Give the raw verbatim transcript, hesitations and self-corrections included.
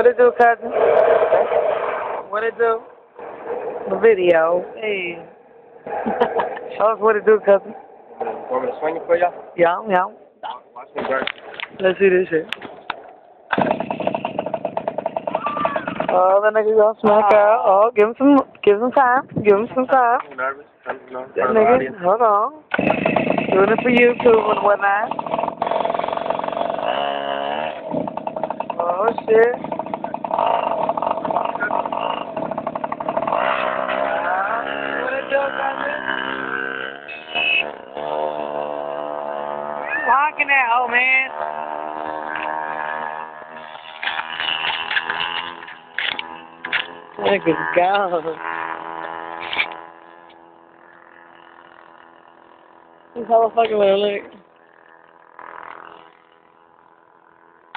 What it do, cousin? What it do? The video. Hey. Show us what it do, cousin. Want me to swing it for y'all? Yeah, yeah. Watch me burn. Let's see this shit. Oh, that nigga gonna smack out. Oh, give him some, give him some time. Give him some time. I'm nervous. I'm nervous. That nigga, hold on. Doing it for YouTube and whatnot. Oh, shit. What it do, cousin? Honking that, oh, man. Nigga's gone. He's hella fucking with her leg.